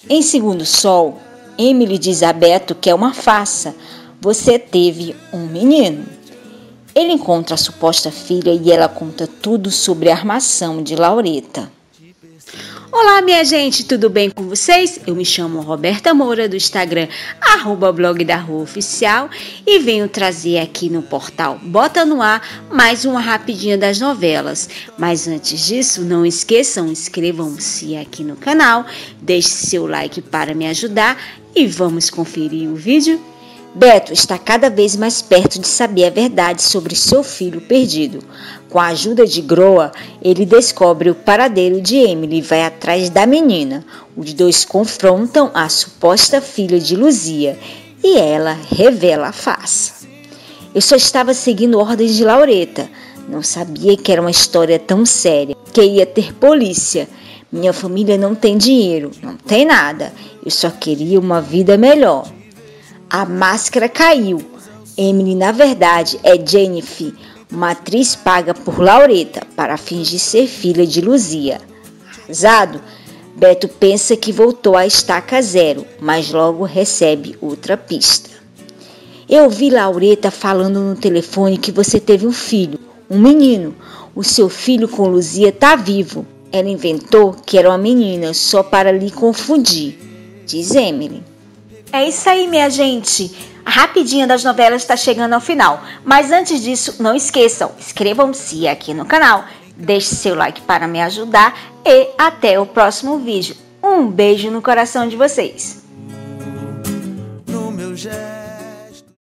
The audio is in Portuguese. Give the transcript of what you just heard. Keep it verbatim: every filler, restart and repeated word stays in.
Em Segundo Sol, Emily diz a Beto que é uma farsa. Você teve um menino. Ele encontra a suposta filha e ela conta tudo sobre a armação de Laureta. Olá, minha gente, tudo bem com vocês? Eu me chamo Roberta Moura, do Instagram, arroba blog da Rua Oficial, e venho trazer aqui no portal Bota no Ar mais uma rapidinha das novelas. Mas antes disso, não esqueçam, inscrevam-se aqui no canal, deixe seu like para me ajudar e vamos conferir o vídeo. Beto está cada vez mais perto de saber a verdade sobre seu filho perdido. Com a ajuda de Groa, ele descobre o paradeiro de Emily e vai atrás da menina. Os dois confrontam a suposta filha de Luzia e ela revela a farsa. Eu só estava seguindo ordens de Laureta. Não sabia que era uma história tão séria, que ia ter polícia. Minha família não tem dinheiro, não tem nada. Eu só queria uma vida melhor. A máscara caiu. Emily, na verdade, é Jennifer, uma atriz paga por Laureta para fingir ser filha de Luzia. Arrasado, Beto pensa que voltou à estaca zero, mas logo recebe outra pista. Eu vi Laureta falando no telefone que você teve um filho, um menino. O seu filho com Luzia está vivo. Ela inventou que era uma menina só para lhe confundir, diz Emily. É isso aí, minha gente. A rapidinha das novelas está chegando ao final. Mas antes disso, não esqueçam, inscrevam-se aqui no canal, deixe seu like para me ajudar e até o próximo vídeo. Um beijo no coração de vocês. No meu